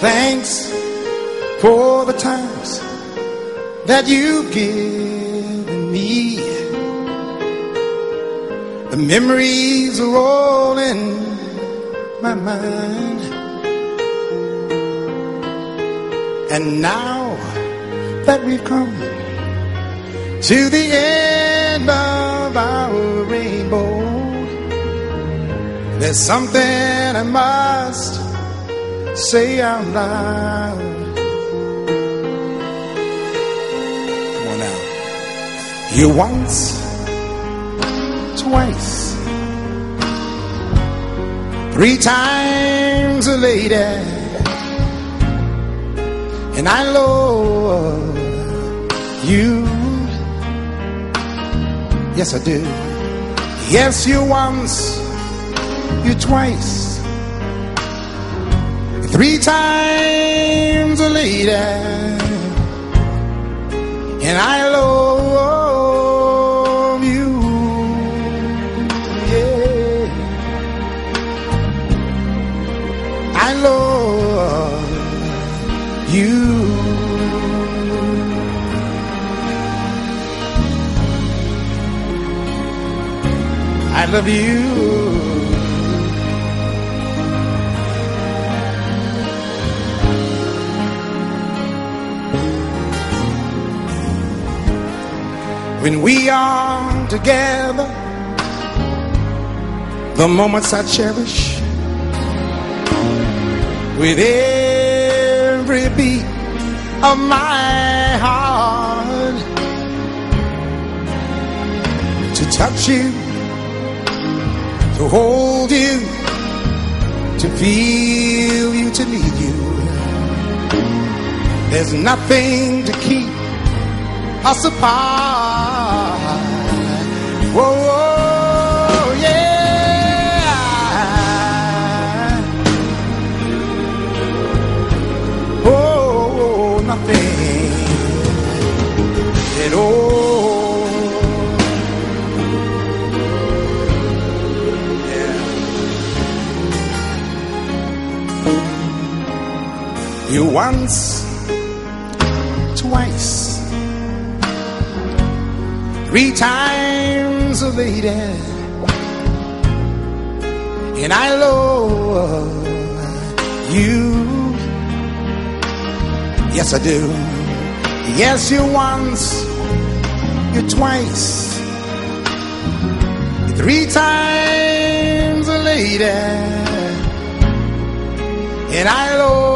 Thanks for the times that you've given me. The memories are all in my mind. And now that we've come to the end of our rainbow, there's something I must say out loud. Come on now. You once, twice, 3 times a lady, and I love you. Yes, I do. Yes, you once, you twice, 3 times a lady, and I love you. Yeah, I love you. I love you. When we are together, the moments I cherish with every beat of my heart. To touch you, to hold you, to feel you, to need you. There's nothing to keep us apart. Whoa, whoa, yeah. Oh, nothing at all. Yeah. You once, twice, 3 times a lady, and I love you. Yes, I do. Yes, you once, you twice, 3 times a lady, and I love